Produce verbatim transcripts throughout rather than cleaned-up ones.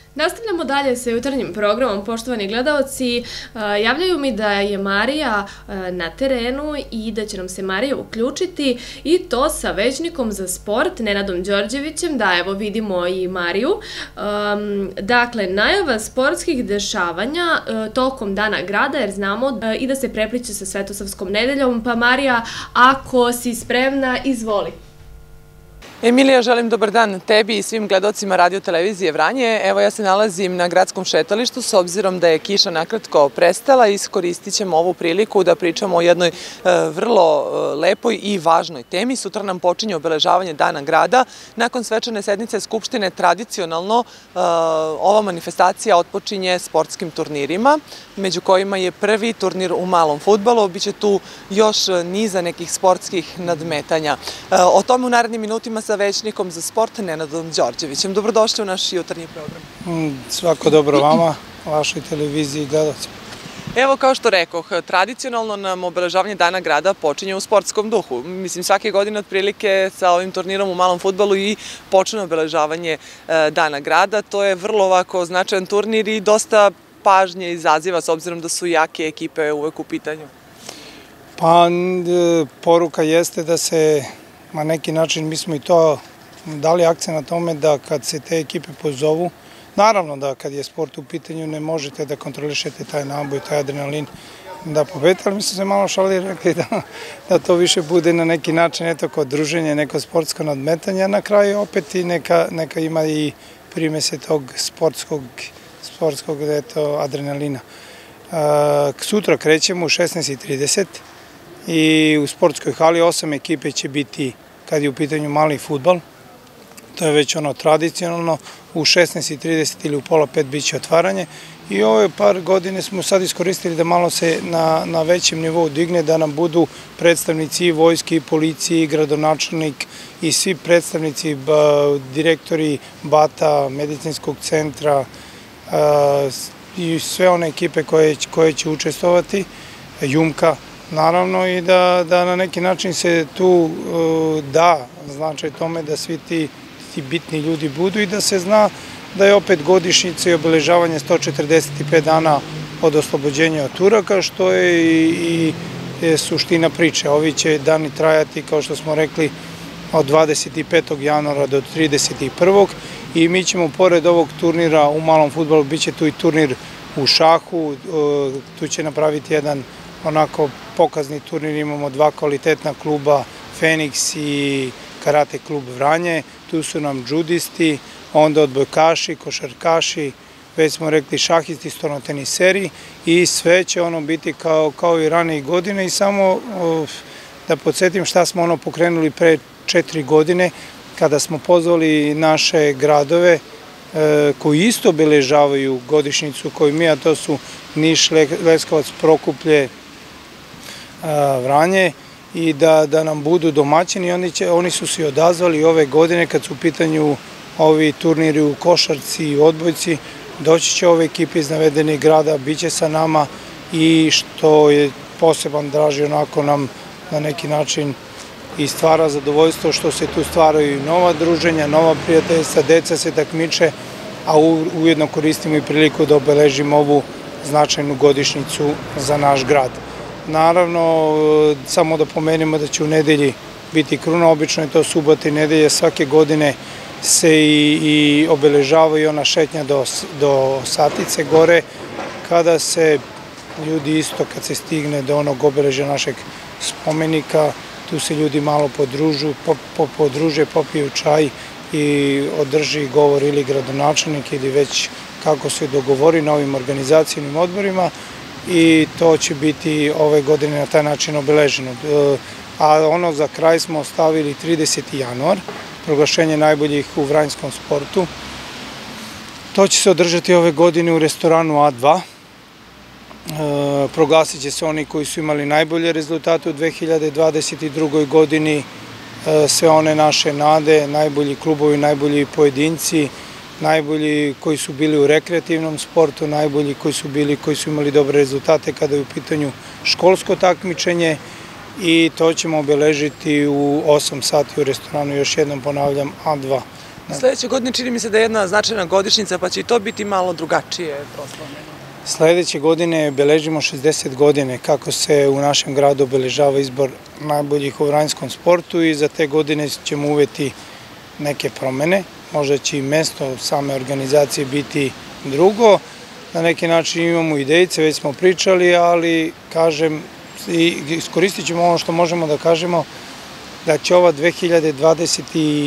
Nastavljamo dalje sa jutarnjim programom, poštovani gledaoci. Javljaju mi da je Marija na terenu i da će nam se Marija uključiti i to sa većnikom za sport, Nenadom Đorđevićem. Da, evo vidimo i Mariju. Dakle, najava sportskih dešavanja tokom Dana grada, jer znamo i da se prepliče sa Svetosavskom nedeljom. Pa Marija, ako si spremna, izvoli. Emilija, želim dobar dan tebi i svim gledocima radio televizije Vranje. Evo, ja se nalazim na gradskom šetalištu, s obzirom da je kiša nakratko prestala. Iskoristit ćemo ovu priliku da pričamo o jednoj vrlo lepoj i važnoj temi. Sutra nam počinje obeležavanje Dana grada. Nakon svečane sednice Skupštine tradicionalno ova manifestacija otpočinje sportskim turnirima, među kojima je prvi turnir u malom fudbalu. Biće tu još niza nekih sportskih nadmetanja. O tome u narednim minutima sa većnikom za sport Nenadom Đorđevićem. Dobrodošli u naš jutarnji program. Svako dobro vama, vašoj televiziji i gledalcima. Evo, kao što rekoh, tradicionalno nam obeležavanje Dana grada počinje u sportskom duhu. Mislim, svake godine otprilike sa ovim turnirom u malom fudbalu i počne obeležavanje Dana grada. To je vrlo ovako značajan turnir i dosta pažnje izaziva, s obzirom da su jake ekipe uvek u pitanju. Pa, poruka jeste da se na neki način, mi smo i to dali akcent na tome da kad se te ekipe pozovu, naravno da kad je sport u pitanju ne možete da kontrolišete taj naboj, taj adrenalin da pobedite, ali mi smo se malo šalili i rekli da to više bude na neki način eto kao druženje, neko sportsko nadmetanje, a na kraju opet i neka ima i primese tog sportskog sportskog adrenalina. Sutra krećemo u šesnaest i trideset i u sportskoj hali osam ekipe će biti kad je u pitanju mali fudbal. To je već ono tradicionalno. U šesnaest i trideset ili u pola pet bit će otvaranje. I ove par godine smo sad iskoristili da malo se na većem nivou digne, da nam budu predstavnici i vojske i policije i gradonačelnik i svi predstavnici, direktori BATA, medicinskog centra i sve one ekipe koje će učestvovati, Jumka, naravno, i da na neki način se tu da značaj tome da svi ti bitni ljudi budu i da se zna da je opet godišnjica i obeležavanje sto četrdeset pet dana od oslobođenja od Turaka, što je i suština priče. Ovi će dani trajati, kao što smo rekli, od dvadeset petog januara do trideset prvog i mi ćemo pored ovog turnira u malom fudbalu, bit će tu i turnir u šahu, tu će napraviti jedan onako pokazni turnir, imamo dva kvalitetna kluba, Feniks i Karate klub Vranje, tu su nam džudisti, onda odbojkaši, košarkaši, već smo rekli šahisti, stonoteniseri i sve će ono biti kao i ranije godine i samo da podsjetim šta smo ono pokrenuli pre četiri godine kada smo pozvali naše gradove koji isto obeležavaju godišnjicu koju mi, a to su Niš, Leskovac, Prokuplje, Vranje i da nam budu domaćini. Oni su se odazvali ove godine kad su u pitanju ovi turniri u košarci i odbojci. Doći će ove ekipe iz navedenih grada, bit će sa nama i što je poseban draži onako nam na neki način i stvara zadovoljstvo što se tu stvaraju i nova druženja, nova prijateljstva, deca se takmiče, a ujedno koristimo i priliku da obeležimo ovu značajnu godišnjicu za naš grad. Naravno, samo da pomenemo da će u nedelji biti kruna, obično je to subota i nedelje, svake godine se i obeležava i ona šetnja do Satice gore, kada se ljudi isto, kad se stigne do onog obeležja našeg spomenika, tu se ljudi malo podruže, popiju čaj i održi govor ili gradonačelnik ili već kako se dogovori na ovim organizacijnim odborima i to će biti ove godine na taj način obeleženo. A ono za kraj smo ostavili trideseti januar, proglašenje najboljih u vranjskom sportu. To će se održati ove godine u restoranu A dva. Proglasit će se oni koji su imali najbolje rezultate u dve hiljade dvadeset drugoj godini, sve one naše nade, najbolji klubovi, najbolji pojedinci, najbolji koji su bili u rekreativnom sportu, najbolji koji su bili, koji su imali dobre rezultate kada je u pitanju školsko takmičenje i to ćemo obeležiti u osam sati u restoranu, još jednom ponavljam, A dva. Sledeće godine čini mi se da je jedna značajna godišnjica, pa će i to biti malo drugačije proslavljeno. Sledeće godine beležimo šezdeset godine kako se u našem gradu obeležava izbor najboljih u vranjskom sportu i za te godine ćemo uveti neke promene. Možda će i mesto same organizacije biti drugo. Na neki način imamo idejice, već smo pričali, ali kažem, iskoristit ćemo ono što možemo da kažemo, da će ova dve hiljade dvadeset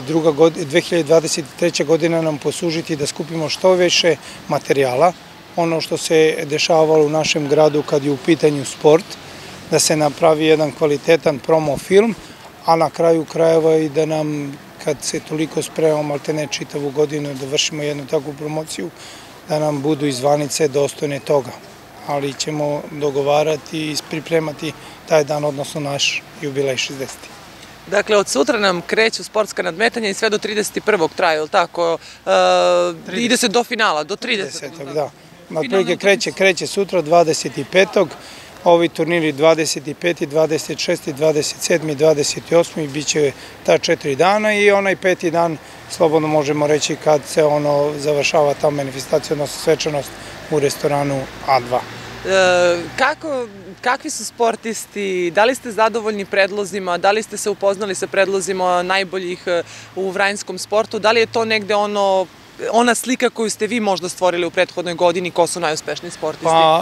treća godina nam poslužiti da skupimo što više materijala, ono što se dešavalo u našem gradu kad je u pitanju sport, da se napravi jedan kvalitetan promo film, a na kraju krajeva i da nam, kad se toliko spremamo, maltene čitavu godinu, da vršimo jednu takvu promociju, da nam budu i zvanice dostojne toga. Ali ćemo dogovarati i pripremati taj dan, odnosno naš jubilej šezdeset. Dakle, od sutra nam kreću sportska nadmetanja i sve do trideset prvog traju, ili tako? Ide se do finala, do tridesetog. Da. Otprilike kreće, kreće sutra, dvadeset petog Ovi turniri dvadeset peti, dvadeset šesti, dvadeset sedmi, dvadeset osmi bit će ta četiri dana i onaj peti dan, slobodno možemo reći, kad se ono završava ta manifestacija, odnosno svečanost u restoranu A dva. Kako, kakvi su sportisti, da li ste zadovoljni predlozima, da li ste se upoznali sa predlozima najboljih u vranjskom sportu, da li je to negde ono, ona slika koju ste vi možda stvorili u prethodnoj godini, ko su najuspešniji sportisti? Pa,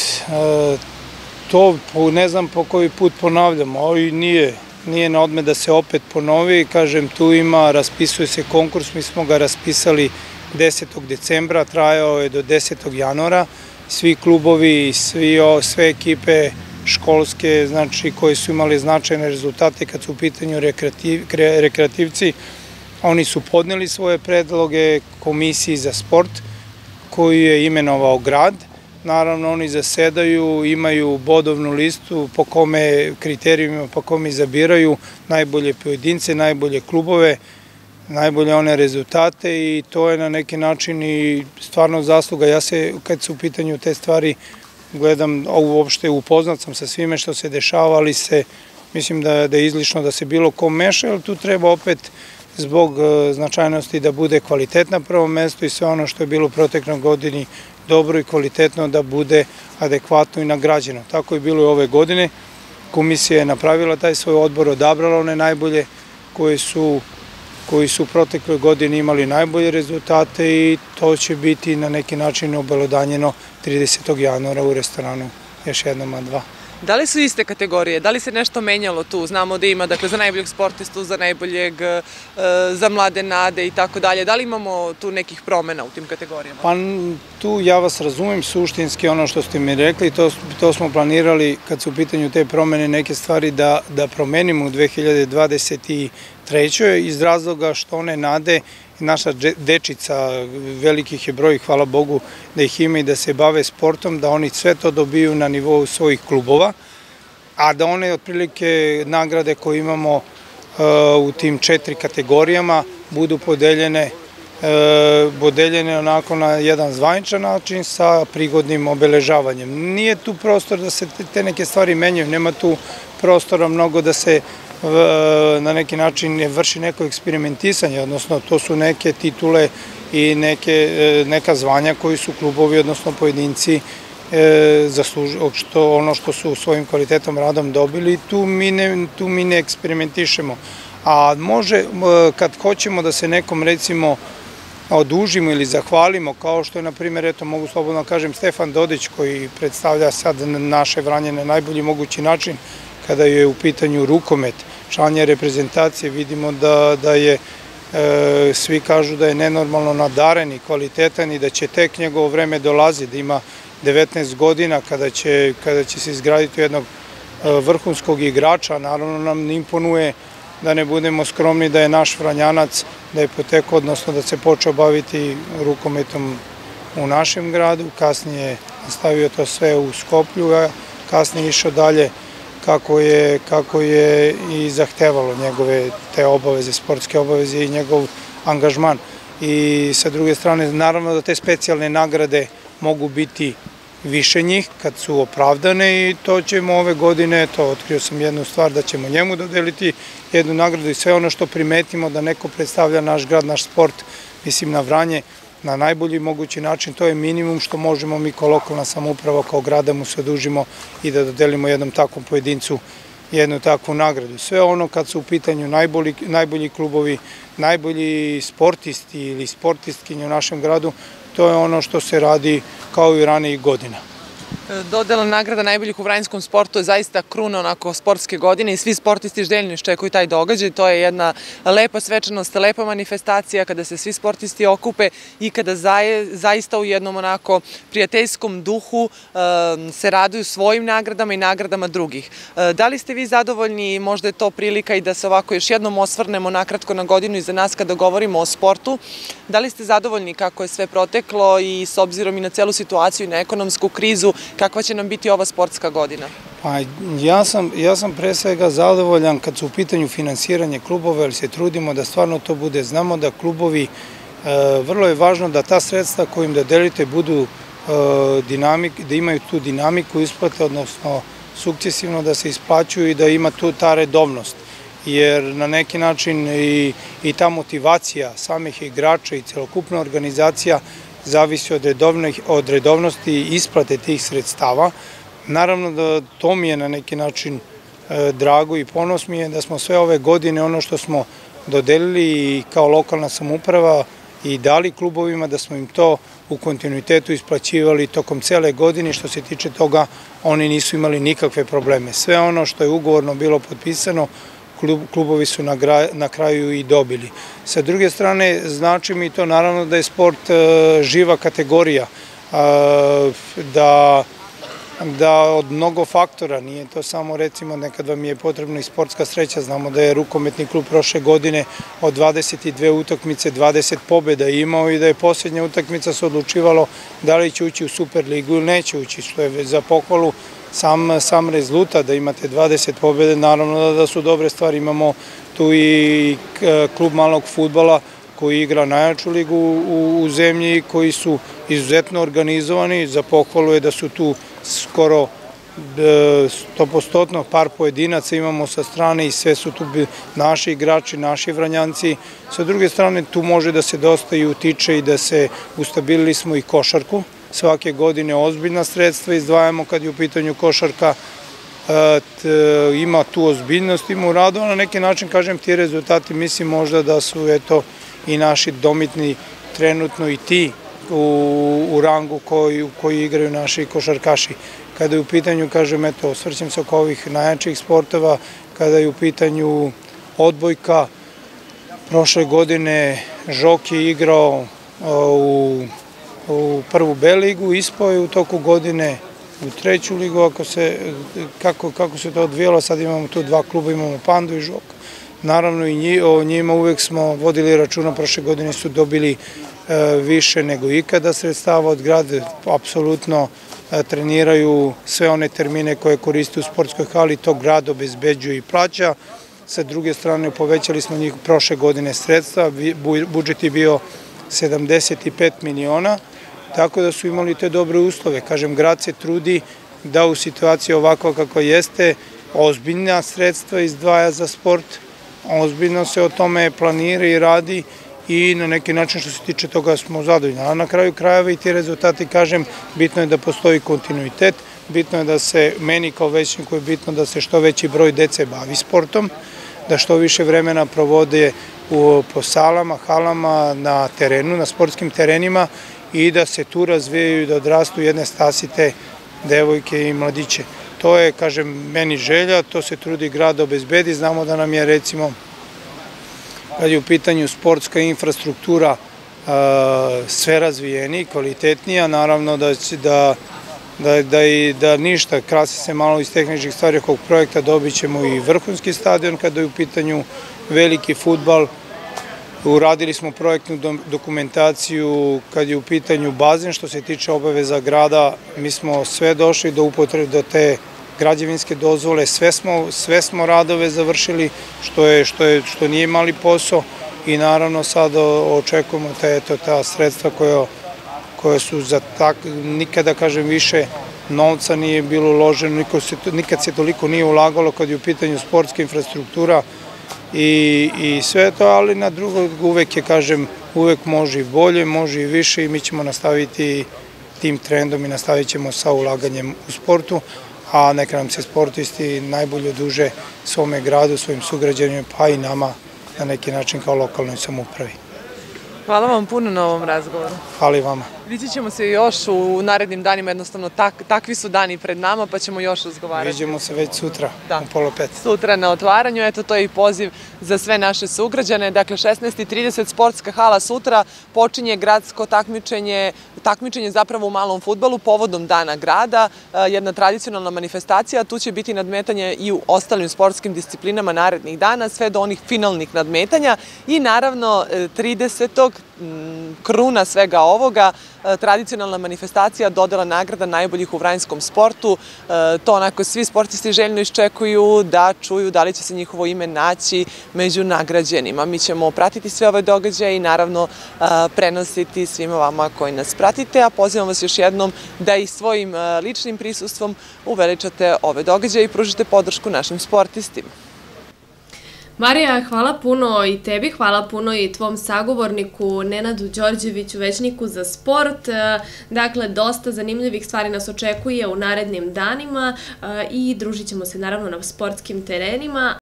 to ne znam po koji put ponavljamo, ali nije, nije na odmet da se opet ponovi, kažem, tu ima, raspisuje se konkurs, mi smo ga raspisali desetog decembra, trajao je do desetog januara, svi klubovi, svi, sve ekipe školske, znači, koji su imali značajne rezultate kad su u pitanju rekreativ, rekreativci, oni su podneli svoje predloge komisiji za sport koju je imenovao grad. Naravno, oni zasedaju, imaju bodovnu listu po kome kriterijumima, po kome izabiraju najbolje pojedince, najbolje klubove, najbolje one rezultate i to je na neki način i stvarno zasluga. Ja se, kad su u pitanju te stvari, gledam, uopšte upoznat sam sa svime što se dešava, ali se, mislim da, da je izlišno da se bilo ko meša, ali tu treba opet zbog značajnosti da bude kvalitetna prvo mesto i sve ono što je bilo u protekloj godini dobro i kvalitetno da bude adekvatno i nagrađeno. Tako je bilo i ove godine. Komisija je napravila taj svoj odbor, odabrala one najbolje koji su koji su u protekloj godini imali najbolje rezultate i to će biti na neki način obelodanjeno tridesetog januara u restoranu još jednom A dva. Da li su iste kategorije? Da li se nešto menjalo tu? Znamo da ima, dakle, za najboljeg sportistu, za najboljeg, za mlade nade i tako dalje. Da li imamo tu nekih promena u tim kategorijama? Pa tu ja vas razumem suštinski ono što ste mi rekli. To, to smo planirali kad su u pitanju te promene neke stvari da, da promenimo u dve hiljade dvadeset trećoj iz razloga što one nade naša dečica, velikih je broj, hvala Bogu, da ih ima i da se bave sportom, da oni sve to dobiju na nivou svojih klubova, a da one otprilike nagrade koje imamo uh, u tim četiri kategorijama budu podeljene, uh, podeljene onako na jedan zvaničan način sa prigodnim obeležavanjem. Nije tu prostor da se te neke stvari menjaju, nema tu prostora mnogo da se na neki način vrši neko eksperimentisanje, odnosno to su neke titule i neke, neka zvanja koji su klubovi, odnosno pojedinci zaslužili, što ono što su svojim kvalitetom radom dobili, tu mi ne, tu mi ne eksperimentišemo. A može, kad hoćemo da se nekom recimo odužimo ili zahvalimo, kao što je, na primjer, eto, mogu slobodno kažem, Stefan Dodić, koji predstavlja sad naše Vranje na najbolji mogući način, kada je u pitanju rukomet, članje reprezentacije, vidimo da, da je, e, svi kažu da je nenormalno nadaren i kvalitetan i da će tek njegovo vreme dolazi, da ima devetnaest godina kada će, kada će se izgraditi jednog vrhunskog igrača. Naravno nam imponuje, da ne budemo skromni, da je naš Vranjanac, da je potekao, odnosno da se počeo baviti rukometom u našem gradu, kasnije nastavio to sve u Skoplju, a kasnije išao dalje kako je, kako je i zahtevalo njegove te obaveze, sportske obaveze i njegov angažman. I sa druge strane, naravno da te specijalne nagrade mogu biti više njih kad su opravdane i to ćemo ove godine, to otkrio sam jednu stvar da ćemo njemu dodeliti jednu nagradu i sve ono što primetimo da neko predstavlja naš grad, naš sport, mislim na Vranje, na najbolji mogući način, to je minimum što možemo mi kao lokalna samouprava, kao grad da mu se odužimo i da dodelimo jednom takvom pojedincu jednu takvu nagradu. Sve ono kad su u pitanju najbolji, najbolji klubovi, najbolji sportisti ili sportistkinje u našem gradu, to je ono što se radi kao i ranijih godina. Dodela nagrada najboljih u vranjskom sportu je zaista kruna onako sportske godine i svi sportisti željno iščekuju taj događaj. To je jedna lepa svečanost, lepa manifestacija kada se svi sportisti okupe i kada zaista u jednom onako prijateljskom duhu se raduju svojim nagradama i nagradama drugih. Da li ste vi zadovoljni, možda je to prilika i da se ovako još jednom osvrnemo nakratko na godinu iza nas kada govorimo o sportu, da li ste zadovoljni kako je sve proteklo i s obzirom i na celu situaciju i na ekonomsku krizu, kakva će nam biti ova sportska godina? Pa, ja sam, ja sam pre svega zadovoljan kad su u pitanju finansiranje klubova, jer se trudimo da stvarno to bude. Znamo da klubovi, e, vrlo je važno da ta sredstva kojim da delite budu e, dinamik, da imaju tu dinamiku isplate, odnosno sukcesivno da se isplaćuju i da ima tu ta redovnost. Jer na neki način i, i ta motivacija samih igrača i celokupna organizacija zavisi od, redovnih, od redovnosti i isplate tih sredstava. Naravno da to mi je na neki način e, drago i ponos mi je da smo sve ove godine ono što smo dodelili i kao lokalna samouprava i dali klubovima, da smo im to u kontinuitetu isplaćivali tokom cele godine. Što se tiče toga, oni nisu imali nikakve probleme. Sve ono što je ugovorno bilo potpisano, klubovi su na kraju i dobili. Sa druge strane, znači mi to naravno da je sport živa kategorija, da da od mnogo faktora, nije to samo recimo nekad vam je potrebna i sportska sreća, znamo da je rukometni klub prošle godine od dvadeset dve utakmice dvadeset pobjeda imao i da je posljednja utakmica se odlučivalo da li će ući u Superligu ili neće ući, što je za pohvalu sam, sam rezultat da imate dvadeset pobjede, naravno da, da su dobre stvari, imamo tu i klub malog fudbala koji igra najjaču ligu u, u zemlji, koji su izuzetno organizovani, za pohvalu je da su tu skoro stopostotno par pojedinaca imamo sa strane i sve su tu naši igrači, naši Vranjanci. Sa druge strane tu može da se dosta i utiče i da se ustabilili smo i košarku. Svake godine ozbiljna sredstva izdvajamo kad je u pitanju košarka, ima tu ozbiljnost, ima u radu, na neki način kažem ti rezultati mislim možda da su eto i naši domitni trenutno i ti u, u rangu koji, koji igraju naši košarkaši. Kada je u pitanju, kažem, eto, osvrćem se oko ovih najjačih sportova, kada je u pitanju odbojka, prošle godine Žok je igrao u, u prvu B ligu, ispao je u toku godine u treću ligu, ako se, kako, kako se to odvijelo, sad imamo tu dva kluba, imamo Pandu i Žok. Naravno i o njima uvek smo vodili računa, prošle godine su dobili više nego ikada sredstava od grada, apsolutno treniraju sve one termine koje koriste u sportskoj hali, to grad obezbeđuje i plaća. Sa druge strane povećali smo njih prošle godine sredstva, budžet je bio sedamdeset pet miliona, tako da su imali te dobre uslove. Kažem, grad se trudi da u situaciji ovako kako jeste, ozbiljna sredstva izdvaja za sport, ozbiljno se o tome planira i radi i na neki način što se tiče toga smo zadovoljni. A na kraju krajeva i ti rezultati, kažem, bitno je da postoji kontinuitet, bitno je da se, meni kao većniku je bitno da se što veći broj dece bavi sportom, da što više vremena provode u, po salama, halama, na terenu, na sportskim terenima i da se tu razvijaju i da odrastu jedne stasite devojke i mladiće. To je, kažem, meni želja, to se trudi grad da obezbedi, znamo da nam je recimo kad je u pitanju sportska infrastruktura sve razvijeni, kvalitetnija, naravno da, da, da, da, i, da ništa, krasi se malo iz tehničkih stvari ovog projekta, dobit ćemo i vrhunski stadion kada je u pitanju veliki fudbal, uradili smo projektnu dokumentaciju kad je u pitanju bazen, što se tiče obaveza grada, mi smo sve došli do upotrebe do te građevinske dozvole, sve smo, sve smo radove završili, što, je, što, je, što nije mali posao i naravno sad očekujemo te, eto, ta sredstva koja, koje su za tak, nikada kažem više novca nije bilo uloženo, nikad se toliko nije ulagalo kad je u pitanju sportska infrastruktura i, i sve to, ali na drugo uvek je, kažem, uvek može i bolje, može i više i mi ćemo nastaviti tim trendom i nastavit ćemo sa ulaganjem u sportu, a neka nam se sportisti najbolje oduže svome gradu, svojim sugrađanima, pa i nama na neki način kao lokalnoj samoupravi. Hvala vam puno na ovom razgovoru. Hvala i vama. Vidjet ćemo se još u narednim danima, jednostavno takvi su dani pred nama, pa ćemo još razgovarati. Vidimo se već sutra, u pola pet. Sutra na otvaranju, eto to je i poziv za sve naše sugrađane. Dakle, šesnaest i trideset sportska hala sutra, počinje gradsko takmičenje, takmičenje zapravo u malom fudbalu povodom Dana grada, jedna tradicionalna manifestacija, tu će biti nadmetanje i u ostalim sportskim disciplinama narednih dana, sve do onih finalnih nadmetanja i naravno tridesetog kruna svega ovoga, tradicionalna manifestacija dodela nagrada najboljih u vranjskom sportu. To onako svi sportisti željno iščekuju da čuju da li će se njihovo ime naći među nagrađenima. Mi ćemo pratiti sve ove događaje i naravno prenositi svima vama koji nas pratite, a pozivam vas još jednom da i svojim ličnim prisustvom uveličate ove događaje i pružite podršku našim sportistima. Marija, hvala puno i tebi, hvala puno i tvom sagovorniku Nenadu Đorđeviću, većniku za sport. Dakle, dosta zanimljivih stvari nas očekuje u narednim danima i družit ćemo se naravno na sportskim terenima.